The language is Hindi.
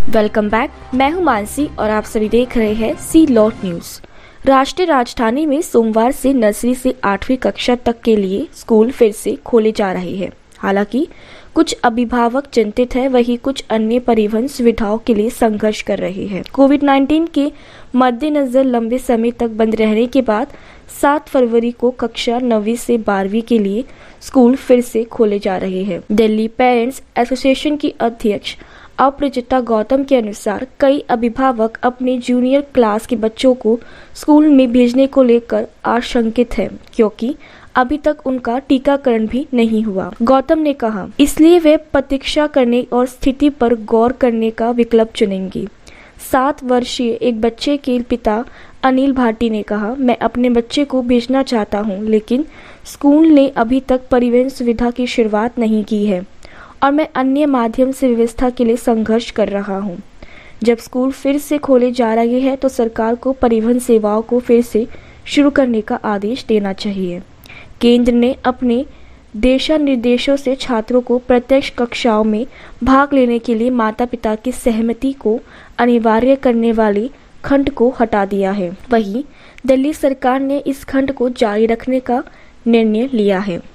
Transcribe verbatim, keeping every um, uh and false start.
Welcome back. मैं हूं मानसी और आप सभी देख रहे हैं सी लॉट न्यूज। राष्ट्रीय राजधानी में सोमवार से नर्सरी से आठवीं कक्षा तक के लिए स्कूल फिर से खोले जा रहे हैं। हालांकि कुछ अभिभावक चिंतित हैं, वहीं कुछ अन्य परिवहन सुविधाओं के लिए संघर्ष कर रहे हैं। कोविड उन्नीस के मद्देनजर लंबे समय तक बंद रहने के बाद सात फरवरी को कक्षा नौवीं से बारहवीं के लिए स्कूल फिर से खोले जा रहे हैं। दिल्ली पेरेंट्स एसोसिएशन की अध्यक्ष अप्रजिता गौतम के अनुसार कई अभिभावक अपने जूनियर क्लास के बच्चों को स्कूल में भेजने को लेकर आशंकित हैं, क्योंकि अभी तक उनका टीकाकरण भी नहीं हुआ। गौतम ने कहा, इसलिए वे प्रतीक्षा करने और स्थिति पर गौर करने का विकल्प चुनेंगी। सात वर्षीय एक बच्चे के पिता अनिल भाटी ने कहा, मैं अपने बच्चे को भेजना चाहता हूं, लेकिन स्कूल ने अभी तक परिवहन सुविधा की शुरुआत नहीं की है और मैं अन्य माध्यम से व्यवस्था के लिए संघर्ष कर रहा हूं। जब स्कूल फिर से खोले जा रहे हैं तो सरकार को परिवहन सेवाओं को फिर से शुरू करने का आदेश देना चाहिए। केंद्र ने अपने दिशा निर्देशों से छात्रों को प्रत्यक्ष कक्षाओं में भाग लेने के लिए माता पिता की सहमति को अनिवार्य करने वाले खंड को हटा दिया है। वहीं दिल्ली सरकार ने इस खंड को जारी रखने का निर्णय लिया है।